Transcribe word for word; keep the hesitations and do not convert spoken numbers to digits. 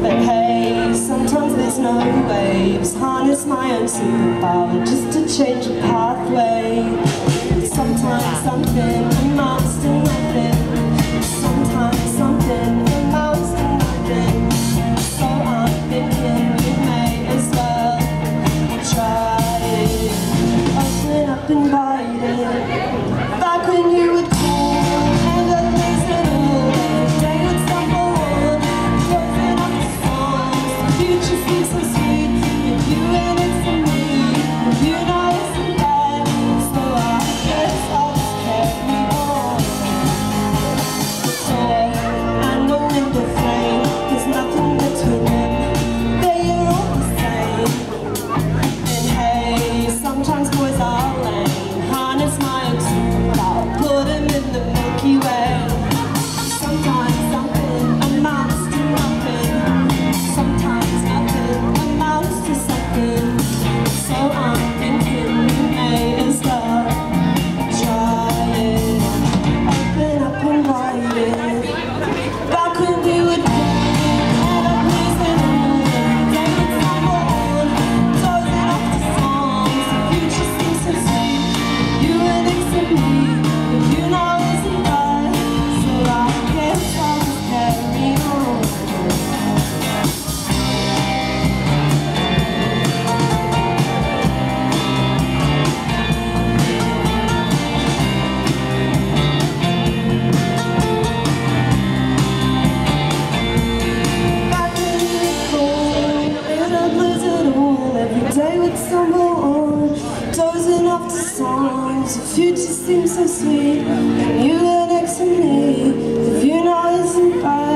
But hey, sometimes there's no waves. Harness my own superpower just to change a pathway. Sometimes something amounts to nothing. Sometimes something amounts to nothing. So I'm thinking we may as well try it. Open up and bite it. Back when you would call and I'd listen all day would stumble on, closing up the songs. The future seems so sweet with you and it's for me. You know it's bad, so I guess I'll just carry on. So I know in the flame there's nothing between them. They are all the same. And hey, sometimes boys are lame. Harness my own superpower, put them in the Milky Way. Sometimes something amounts to nothing. Sometimes nothing amounts to something. So I'm thinking we may as well try it. Open up and write it. Back when we would go and I'd listen all day would stumble on, dozing off the songs. The future seems so sweet. You and it's and me, but you know isn't right. So I guess I'll just carry on. Back when we would go and I'd listen all, every day would stumble on, dozing off the songs. The future seems so sweet, and you were next to me. The view now isn't right.